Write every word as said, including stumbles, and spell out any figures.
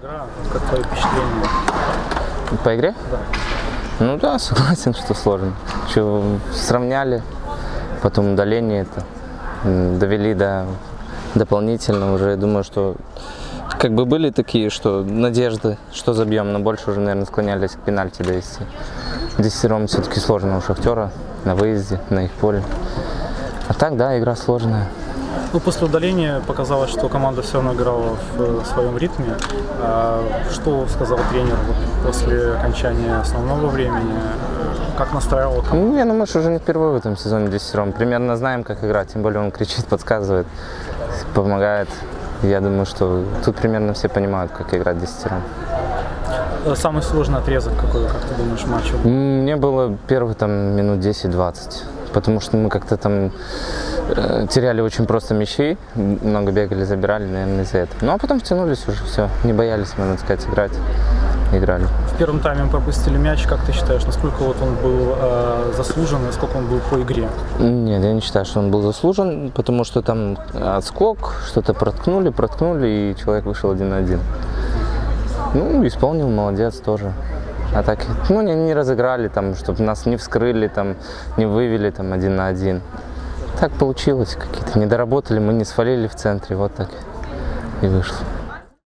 игра, как твои впечатления? По игре? Да. Ну да, согласен, что сложно. Что сравняли, потом удаление это, довели до дополнительно уже. Я думаю, что как бы были такие, что надежды, что забьем, но больше уже, наверное, склонялись к пенальти довести. Десятером все-таки сложно у Шахтера на выезде, на их поле. А так, да, игра сложная. Ну, после удаления показалось, что команда все равно играла в своем ритме. А что сказал тренер вот после окончания основного времени? Как настраивал команду? Не, ну мы же уже не впервые в этом сезоне десятером. Примерно знаем, как играть. Тем более он кричит, подсказывает, помогает. Я думаю, что тут примерно все понимают, как играть десятером. Самый сложный отрезок какой, как ты думаешь, матча? Мне было первые там минут десять-двадцать. Потому что мы как-то там э, теряли очень просто мячей, много бегали, забирали, наверное, из-за этого. Ну а потом втянулись уже, все, не боялись, можно сказать, играть, играли. В первом тайме пропустили мяч, как ты считаешь, насколько вот он был э, заслужен, насколько он был по игре? Нет, я не считаю, что он был заслужен, потому что там отскок, что-то проткнули, проткнули, и человек вышел один на один. Ну, исполнил, молодец тоже. А так, ну, не, не разыграли, там, чтобы нас не вскрыли, там, не вывели там, один на один. Так получилось, какие-то не доработали, мы не свалили в центре, вот так и вышло.